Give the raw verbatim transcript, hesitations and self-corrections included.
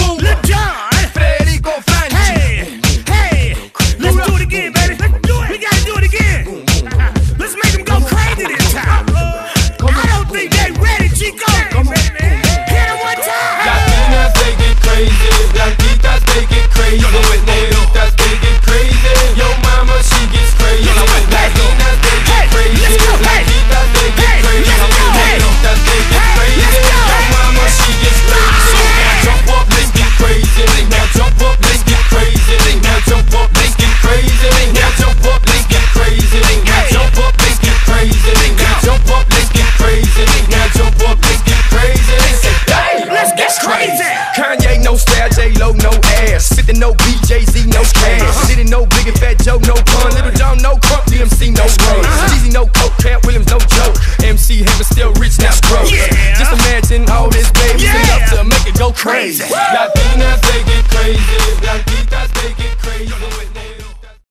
Lil Jon, Federico Franchi. hey, hey, let's do it again, baby. Let's do it. We gotta do it again. Let's make them go crazy this time. I don't think they ready, Chico. Hit them one time. Latinas, they get crazy. Blanquitas, they get crazy. Negritas, they get crazy. Yo mama, she gets crazy. Latinas, they get crazy. Blanquitas, they get crazy. Negritas, they get crazy. Yo mama, she gets crazy. Now jump up, let's get crazy. Now jump up, let's get crazy. Now jump up, let's get crazy. Now jump up, let's get crazy. Now jump up, let's get crazy. Now jump up, let's get crazy. Now jump up, let's get crazy. Let's get crazy. Kanye, no style, J-Lo, no ass. Sitting no B, Jay-Z, no cash. Sitting no Big and Fat Joe, no pun. Little John, no crunk, D M C, no run. Jeezy, no coke, Cat Williams, no joke. M C Hammer still rich, not broke. Yeah. Just imagine all this babies Yeah. enough to make it go crazy. Crazy. Latinas, they